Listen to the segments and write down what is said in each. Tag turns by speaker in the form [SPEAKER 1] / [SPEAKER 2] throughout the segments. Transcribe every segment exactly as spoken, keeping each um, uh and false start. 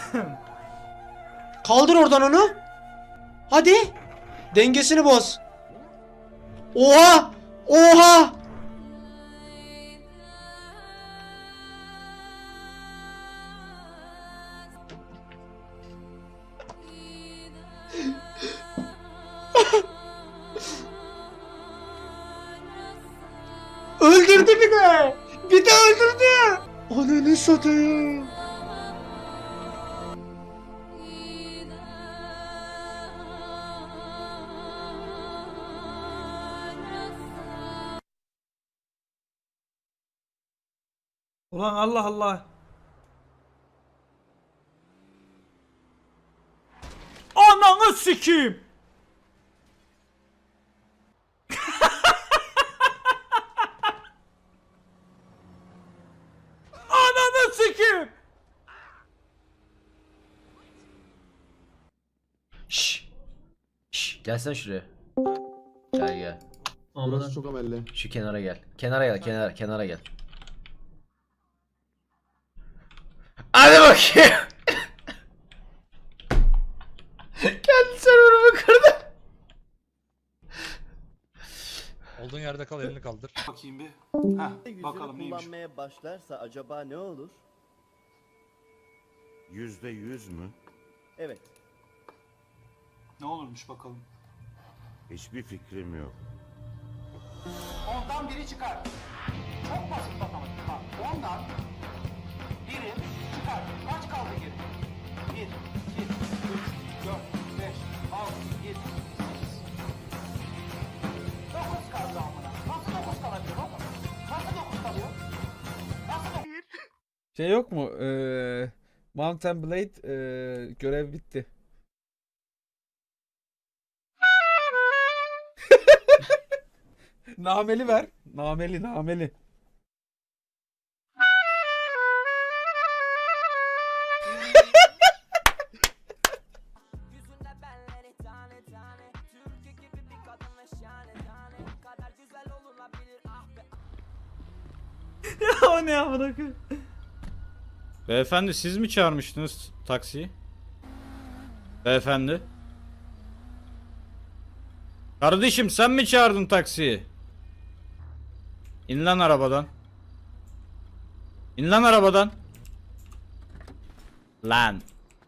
[SPEAKER 1] Kaldır oradan onu. Hadi. Dengesini boz. Oha! Oha! Öldürdü bir de. Bir de öldürdü. Ananı satayım.
[SPEAKER 2] Ulan Allah Allah. Ananı sikeyim. Ananı sikeyim.
[SPEAKER 3] Şşş. Şşş. Gelsene şuraya. Gel gel.
[SPEAKER 4] Burası çok amelli.
[SPEAKER 3] Şu kenara gel. Kenara gel, kenara, kenara gel. Hadi bakayım. Kendi serverımı kırdı.
[SPEAKER 5] Olduğun yerde kal, elini kaldır.
[SPEAKER 6] Bakayım bir. Heh, bakalım neymiş.
[SPEAKER 7] Kullanmaya başlarsa acaba ne olur?
[SPEAKER 8] Yüzde yüz mü?
[SPEAKER 7] Evet.
[SPEAKER 6] Ne olurmuş bakalım.
[SPEAKER 8] Hiçbir fikrim yok.
[SPEAKER 6] Ondan biri çıkar. Çok basit matematik. Bak ondan biri çıkar. Kaç kaldı geri? Bir, iki, üç, dört, beş, altı, yedi, sekiz. Dokuz kaldı amına. Nasıl dokuz kalabilir oğlum? Nasıl dokuz kalıyor? Nasıl dokuz?
[SPEAKER 2] Şey yok mu? Ee, Mountain Blade ee, görev bitti. Nameli ver. Nameli, nameli. Ya o ne ya bırakın. Beyefendi siz mi çağırmıştınız taksiyi? Beyefendi. Kardeşim sen mi çağırdın taksiyi? İn lan arabadan. İn lan arabadan. Lan.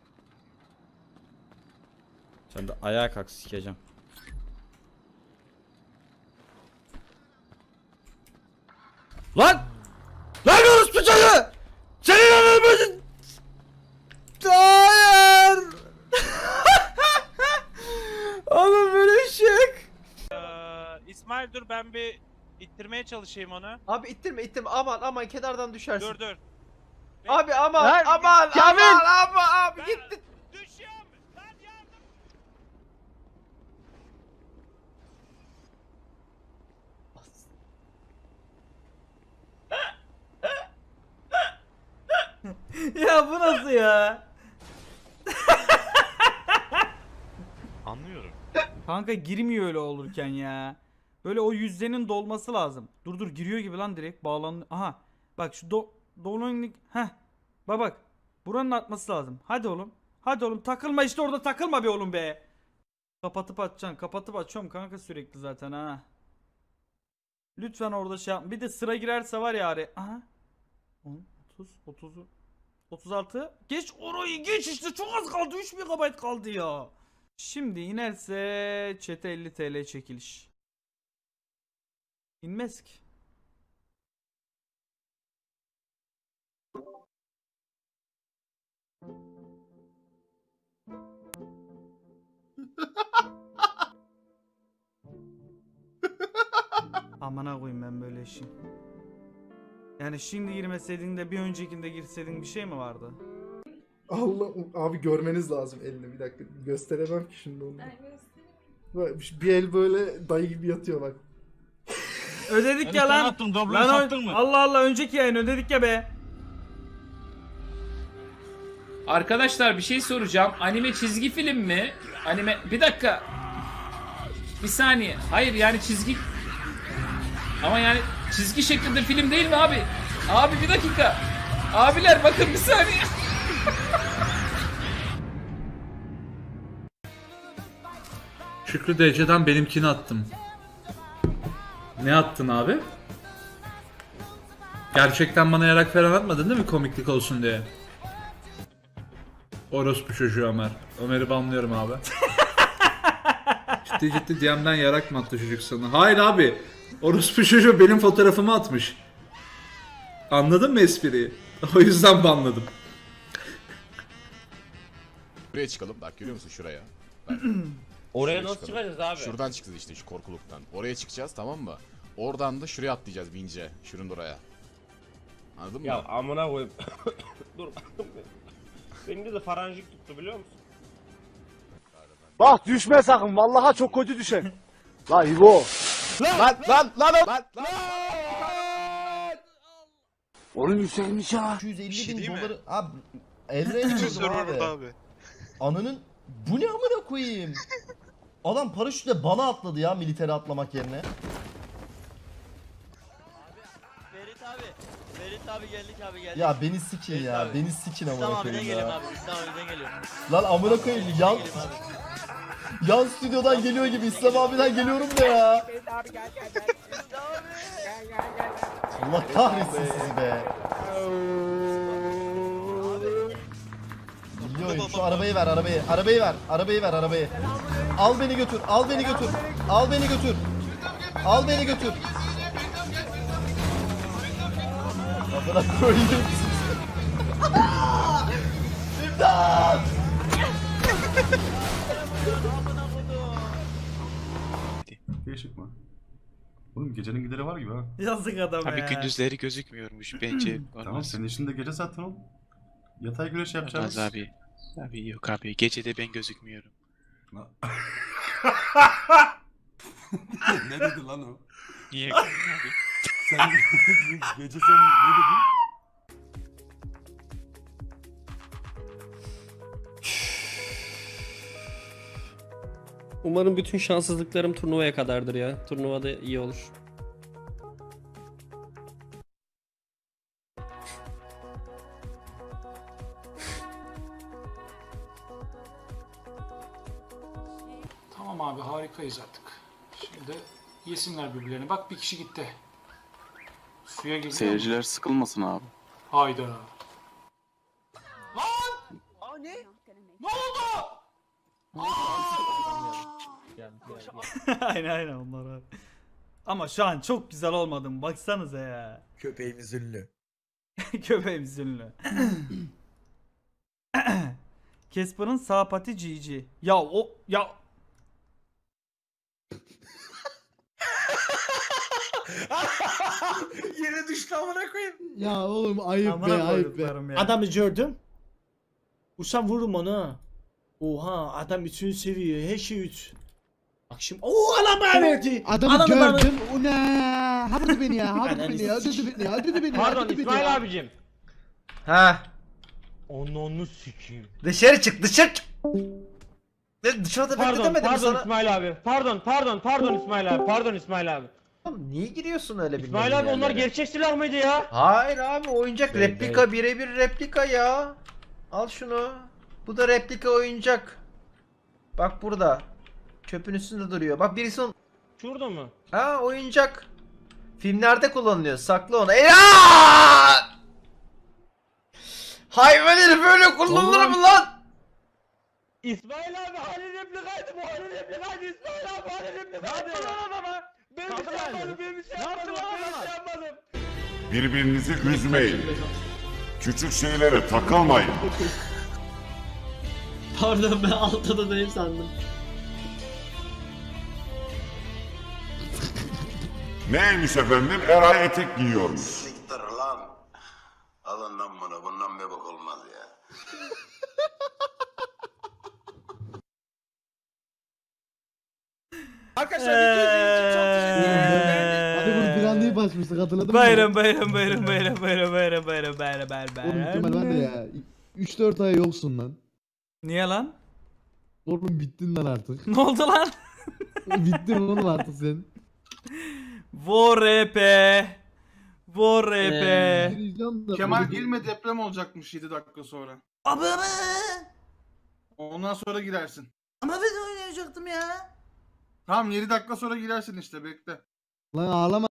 [SPEAKER 2] Sen de ayağa kalk sikeceğim. Lan! Lan orospu çocuğu! Senin anılmadın! Hayır! Oğlum böyle bir şey yok.
[SPEAKER 9] Ee, İsmail dur ben bir ittirmeye çalışayım onu.
[SPEAKER 1] Abi ittirme ittirme aman aman kenardan düşersin.
[SPEAKER 9] Dur dur.
[SPEAKER 1] Abi aman
[SPEAKER 9] Lan,
[SPEAKER 1] aman
[SPEAKER 9] Kamil!
[SPEAKER 1] aman aman abi
[SPEAKER 9] Ben
[SPEAKER 1] gitti.
[SPEAKER 9] düşüyorum. Lan yardım.
[SPEAKER 2] Ya bu nasıl ya?
[SPEAKER 5] Anlıyorum.
[SPEAKER 2] Kanka girmiyor öyle olurken ya. Böyle o yüzdenin dolması lazım. Dur dur giriyor gibi lan direkt bağlan. Aha. Bak şu do dolanlık. Heh. Bak bak. Buranın atması lazım. Hadi oğlum. Hadi oğlum takılma işte orada takılma be oğlum be. Kapatıp açacaksın. Kapatıp açıyorum kanka sürekli zaten ha. Lütfen orada şey yapma. Bir de sıra girerse var ya araya. Aha. on, otuz, otuz, otuz altı. Geç orayı geç işte çok az kaldı. üç megabayt kaldı ya. Şimdi inerse çete elli TL çekiliş. İnmez ki. Amına koyayım ben böyle işi. Yani şimdi girmeseydin de bir öncekinde girseydin bir şey mi vardı?
[SPEAKER 4] Allah abi görmeniz lazım elini bir dakika gösteremem ki şimdi onu. Bak, bir el böyle dayı gibi yatıyor bak.
[SPEAKER 2] Ödedik ya lan.
[SPEAKER 5] Attım,
[SPEAKER 2] Lan sattın mı? Allah Allah önceki yayın ödedik ya be.
[SPEAKER 10] Arkadaşlar bir şey soracağım. Anime çizgi film mi? Anime... Bir dakika. Bir saniye. Hayır yani çizgi... Ama yani çizgi şeklinde film değil mi abi? Abi bir dakika. Abiler bakın bir saniye.
[SPEAKER 11] Şükrü D C'den benimkini attım. Ne attın abi? Gerçekten bana yarak falan atmadın değil mi komiklik olsun diye? Orospu çocuğu Ömer. Ömer'i banlıyorum abi. Ciddi ciddi D M'den yarak mı attı çocuk sana? Hayır abi. Orospu çocuğu benim fotoğrafımı atmış. Anladın mı espriyi? O yüzden banladım.
[SPEAKER 12] Buraya çıkalım. Bak görüyor musun şuraya? Bak.
[SPEAKER 13] Oraya
[SPEAKER 12] Şuraya
[SPEAKER 13] nasıl
[SPEAKER 12] çıkalım.
[SPEAKER 13] çıkacağız abi?
[SPEAKER 12] Şuradan çıkacağız işte şu korkuluktan. Oraya çıkacağız tamam mı? Oradan da şuraya atlayacağız vince. Şunun oraya. Anladın
[SPEAKER 13] Ya
[SPEAKER 12] mı?
[SPEAKER 13] amına koyayım. Dur. Benim de faranjik tuttu biliyor musun?
[SPEAKER 14] Bak düşme sakın. Vallahi çok kötü düşer. La İbo.
[SPEAKER 12] Lan lan lan lan lan lan.
[SPEAKER 14] Oğlum yükselmiş ya.
[SPEAKER 15] iki yüz elli bin doları. Abi Emre'ye vurdum abi.
[SPEAKER 5] abi.
[SPEAKER 15] Ananın bu ne amına koyayım? Adam paraşütle bana atladı ya militeri atlamak yerine.
[SPEAKER 16] Ferit abi. Ferit abi geldik abi geldik.
[SPEAKER 15] Ya beni sikin
[SPEAKER 16] Ferit
[SPEAKER 15] ya.
[SPEAKER 16] abi.
[SPEAKER 15] Beni sikin
[SPEAKER 16] İslam
[SPEAKER 15] amına
[SPEAKER 16] abiden
[SPEAKER 15] koyayım
[SPEAKER 16] geliyorum
[SPEAKER 15] ya.
[SPEAKER 16] abi. İslam abiden geliyorum.
[SPEAKER 15] Lan amına koyayım yan
[SPEAKER 16] Geliyorum abi.
[SPEAKER 15] yan stüdyodan geliyor gibi İslam abiden geliyorum da ya. Allah kahretsin sizi be. Biliyorum şu arabayı ver arabayı. Arabayı ver. Arabayı ver arabayı. Al beni götür. Al beni götür. Al beni götür. Al beni götür. Amına koyayım sizi. İmdat!
[SPEAKER 17] Değişik mi? Oğlum gecenin gideri var gibi ha.
[SPEAKER 2] Yazık adam
[SPEAKER 18] Abi
[SPEAKER 2] ya.
[SPEAKER 18] gündüzleri gözükmüyormuş bence.
[SPEAKER 17] Tamam senin işin de gece zaten oğlum. Yatay güreş yapacağız.
[SPEAKER 18] Olmaz abi. Abi yok abi gecede ben gözükmüyorum.
[SPEAKER 17] Ne dedi lan o?
[SPEAKER 18] Niye abi?
[SPEAKER 17] Sen gece sen ne dedin?
[SPEAKER 13] Umarım bütün şanssızlıklarım turnuvaya kadardır ya. Turnuvada iyi olur.
[SPEAKER 19] Tamam abi harikayız artık. Şimdi yesinler birbirlerini. Bak bir kişi gitti. Suya girdi.
[SPEAKER 20] Seyirciler sıkılmasın abi.
[SPEAKER 19] Hayda.
[SPEAKER 16] Aa ne?
[SPEAKER 19] Ne oldu?
[SPEAKER 2] aynen aynen onlar abi. Ama şu an çok güzel olmadı mı? Baksanıza ya.
[SPEAKER 21] Köpeğimiz ünlü.
[SPEAKER 2] Köpeğimiz ünlü. Casper'ın sağ pati G G. Ya o ya
[SPEAKER 1] Yere düştü amına koyayım.
[SPEAKER 22] Ya oğlum ayıp
[SPEAKER 2] Amına
[SPEAKER 22] be ayıp be.
[SPEAKER 2] koyduklarım ya.
[SPEAKER 1] Adamı gördüm. Uçsam vururum onu ha. Oha adam üçünü seviyor. Her şey üç. Bak şimdi ooo alan bana verdi.
[SPEAKER 22] Adamı
[SPEAKER 1] Ananı bana-
[SPEAKER 22] gördüm. O ne? Ha vurdu beni ya. Ha vurdu
[SPEAKER 1] Ananı
[SPEAKER 22] beni ya. Öldürdü beni ya. Öldürdü beni ya.
[SPEAKER 3] Pardon
[SPEAKER 22] öldürdü beni
[SPEAKER 3] İsmail
[SPEAKER 22] ya.
[SPEAKER 3] abicim. Ha. Onu onu sikeyim. Dışarı çık dışarı çık. Ne dışarıda Pardon bekletemedim mi pardon sana? İsmail abi. Pardon pardon pardon İsmail abi. Pardon İsmail abi. Oğlum niye giriyorsun öyle bir İsmail abi onlar gerçek silah mıydı ya? Hayır abi oyuncak
[SPEAKER 22] Değil,
[SPEAKER 3] replika birebir replika ya. Al şunu. Bu da replika oyuncak. Bak burada. Çöpün üstünde duruyor. Bak birisi on... Şurada mı? Ha oyuncak. Filmlerde kullanılıyor. Sakla onu. Eee! Hayvan herif böyle kullanılır mı lan? İsmail abi hani replikaydı bu hani replikaydı İsmail abi hani replikaydı. Ne yaptın lan adama? Ben bir şey yapmadım ben bir şey yapmadım ben bir şey yapmadım.
[SPEAKER 8] Birbirinizi üzmeyin. Küçük şeylere takılmayın.
[SPEAKER 13] Pardon ben altta da değil sandım.
[SPEAKER 8] Neymiş efendim? Eray etek giyiyormuş.
[SPEAKER 23] Siktir lan. Alın lan bunu. Bundan bir bak olmaz ya.
[SPEAKER 1] Arkadaşlar videoyu için çok teşekkür ederim.
[SPEAKER 22] Hadi bunu planlayıp açmıştık hatırladın mı?
[SPEAKER 2] Bayram bayram bayram bayram bayram bayram bayram bayram bayram
[SPEAKER 22] Oğlum Kemal var ya. üç dört ay yoksun lan.
[SPEAKER 2] Niye lan?
[SPEAKER 22] Oğlum bittin lan artık.
[SPEAKER 2] Ne oldu lan?
[SPEAKER 22] Bittin oğlum artık sen.
[SPEAKER 2] Vorepe. Vorepe.
[SPEAKER 22] Ee,
[SPEAKER 1] Kemal girme deprem olacakmış yedi dakika sonra.
[SPEAKER 2] Abi
[SPEAKER 1] Ondan sonra girersin.
[SPEAKER 2] ama ben oynayacaktım ya.
[SPEAKER 7] Tamam yedi dakika sonra girersin işte bekle.
[SPEAKER 22] Lan ağlama.